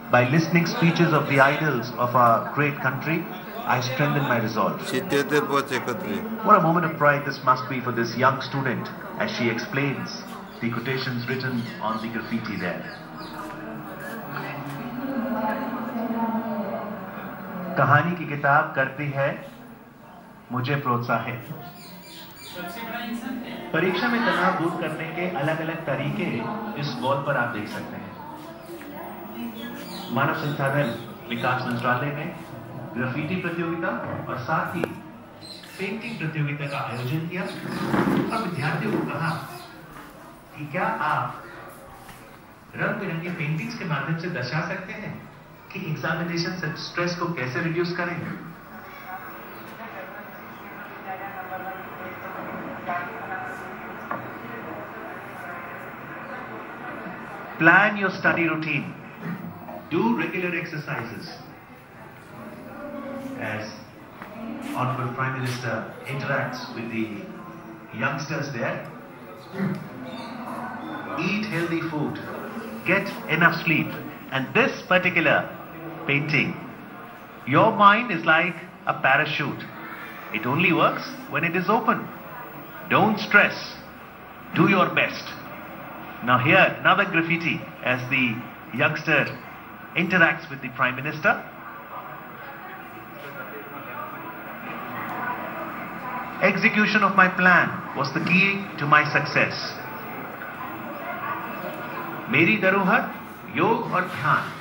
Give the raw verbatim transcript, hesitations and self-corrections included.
By listening speeches of the idols of our great country, I strengthen my resolve. What a moment of pride this must be for this young student as she explains the quotations written on the graffiti there. कहानी की किताब करती है मुझे प्रोत्साहित. परीक्षा में तनाव दूर करने के अलग अलग तरीके इस वॉल पर आप देख सकते हैं. मानव संसाधन विकास मंत्रालय ने ग्राफिटी प्रतियोगिता और साथ ही पेंटिंग प्रतियोगिता का आयोजन किया और विद्यार्थियों को कहा कि क्या आप रंग बिरंगे पेंटिंग्स के माध्यम से दर्शा सकते हैं कि एग्जामिनेशन स्ट्रेस को कैसे रिड्यूस करें. Plan your study routine. Do regular exercises. As Honorable Prime Minister interacts with the youngsters there, eat healthy food, get enough sleep. And this particular painting, your mind is like a parachute. It only works when it is open. Don't stress. Do your best. Now here, another graffiti as the youngster interacts with the Prime Minister. Execution of my plan was the key to my success. मेरी धरोहर योग और ध्यान